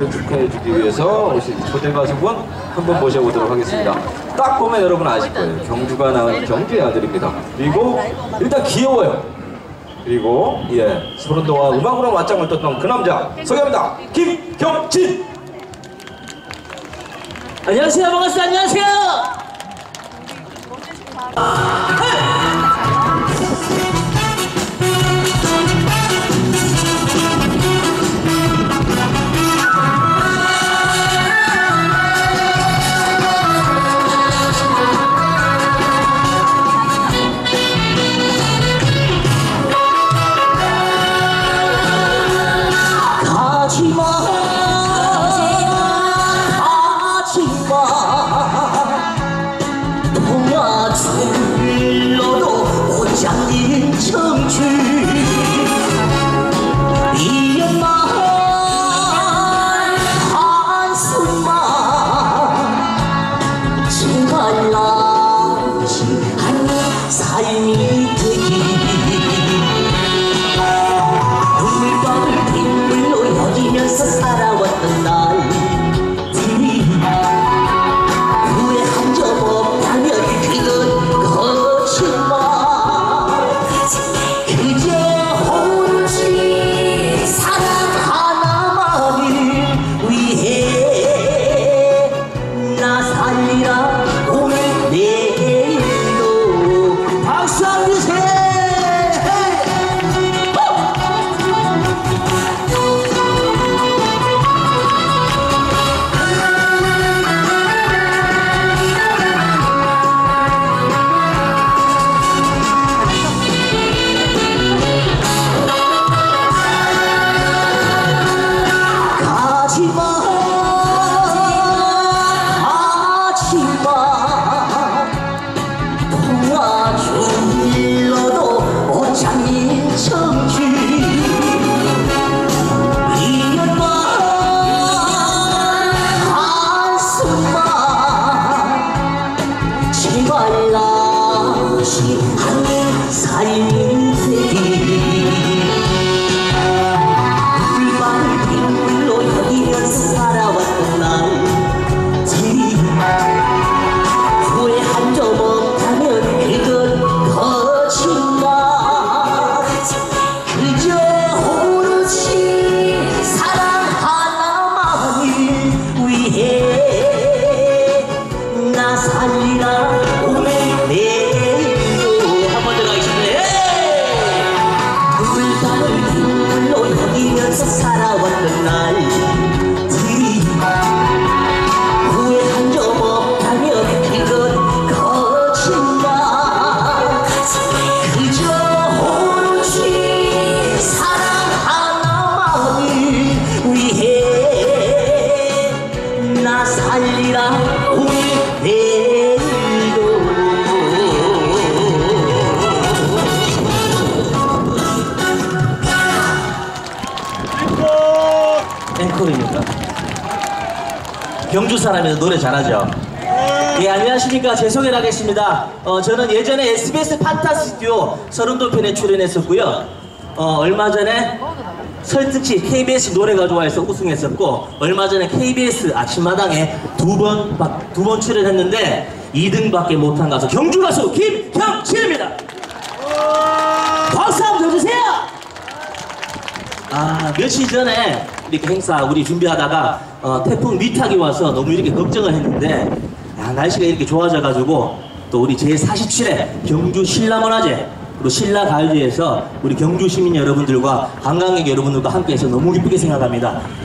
축하해주기 위해서 오신 초대 가수분 한 분 모셔보도록 하겠습니다. 딱 보면 여러분 아실 거예요. 경주가 낳은 경주의 아들입니다. 그리고 일단 귀여워요. 그리고 소름 돋아 음악으로 맞짱을 떴던 그 남자 소개합니다. 김경진. 안녕하세요, 반갑습니다. 안녕하세요. 앵콜입니다. 경주 사람이라 노래 잘하죠? 예, 안녕하십니까. 제 소개를 하겠습니다. 저는 예전에 SBS 판타스튜디오 서른도편에 출연했었고요. 얼마 전에 설특히 KBS 노래가 좋아해서 우승했었고, 얼마 전에 KBS 아침마당에 두 번 출연했는데 2등밖에 못한 가수 경주 가수 김경진입니다. 박수 한번 줘주세요. 며칠 전에 이렇게 행사 우리 준비하다가 태풍 미탁이 와서 너무 이렇게 걱정을 했는데, 날씨가 이렇게 좋아져가지고 또 우리 제47회 경주 신라문화제 그리고 신라가요제에서 우리 경주 시민 여러분들과 관광객 여러분들과 함께해서 너무 기쁘게 생각합니다.